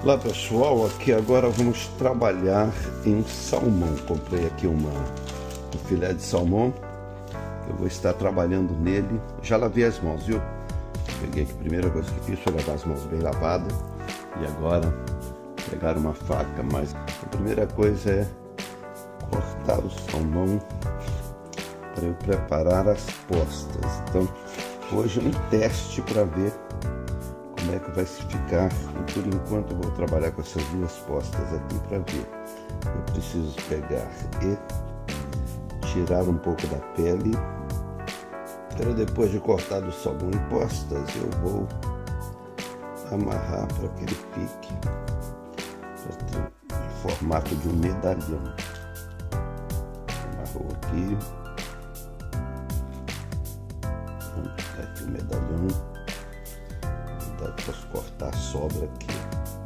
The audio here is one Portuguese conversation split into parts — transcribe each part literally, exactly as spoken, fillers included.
Olá pessoal, aqui agora vamos trabalhar em salmão. Comprei aqui uma, um filé de salmão. Eu vou estar trabalhando nele. Já lavei as mãos, viu? Peguei aqui, a primeira coisa que fiz foi lavar as mãos bem lavadas. E agora pegar uma faca, mas a primeira coisa é cortar o salmão para eu preparar as postas. Então hoje um teste para ver como é que vai se ficar. E por enquanto eu vou trabalhar com essas duas postas aqui para ver. Eu preciso pegar e tirar um pouco da pele. Para depois de cortar o salmão em postas, eu vou amarrar para que ele fique em formato de um medalhão. Amarrou aqui. Aqui o medalhão. Posso cortar a sobra aqui.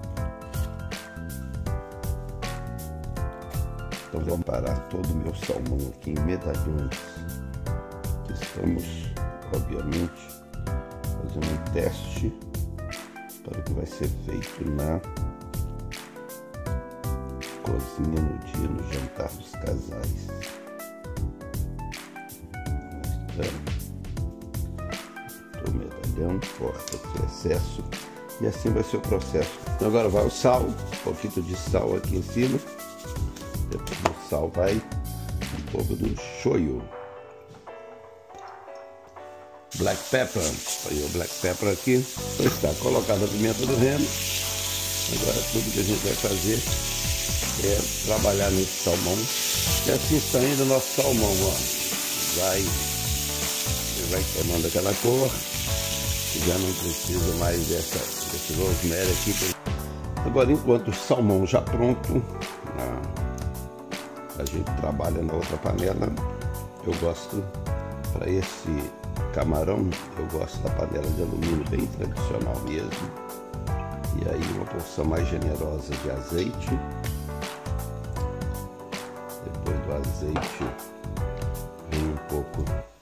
Então vou parar todo o meu salmão aqui em medalhões. Estamos, obviamente, fazendo um teste para o que vai ser feito na cozinha no dia, no jantar dos casais. O medalhão, corta aqui o excesso e assim vai ser o processo. Então agora vai o sal, um pouquinho de sal aqui em cima. Depois do sal vai um pouco do shoyu. Black pepper, aí o black pepper aqui. Então está colocada a pimenta do reino. Agora tudo que a gente vai fazer é trabalhar nesse salmão. E assim está indo o nosso salmão, ó. Vai, vai tomando aquela cor. Já não precisa mais dessa, desse rosemary aqui. Agora, enquanto o salmão já pronto, a gente trabalha na outra panela. Eu gosto, para esse camarão, eu gosto da panela de alumínio bem tradicional mesmo. E aí uma porção mais generosa de azeite. Depois do azeite vem um pouco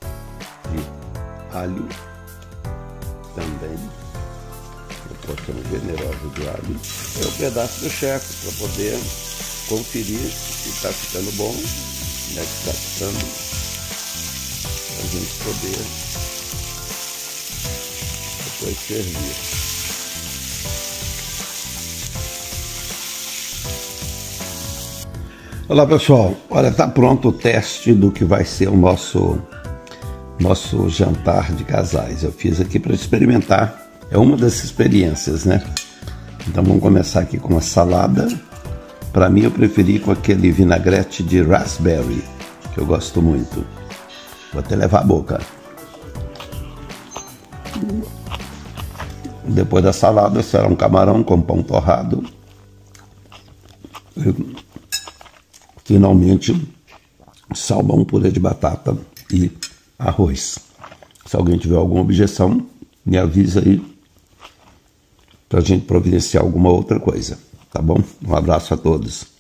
de alho também. Uma porção generosa de alho. É um pedaço do chefe para poder conferir se está ficando bom, né, que está ficando, para a gente poder depois servir. Olá pessoal, olha, está pronto o teste do que vai ser o nosso nosso jantar de casais. Eu fiz aqui para experimentar, é uma das experiências, né? Então vamos começar aqui com a salada. Para mim eu preferi com aquele vinagrete de raspberry, que eu gosto muito. Vou até levar a boca. Depois da salada será um camarão com pão torrado. E, finalmente, salmão, purê de batata e arroz. Se alguém tiver alguma objeção, me avisa aí para a gente providenciar alguma outra coisa, tá bom? Um abraço a todos.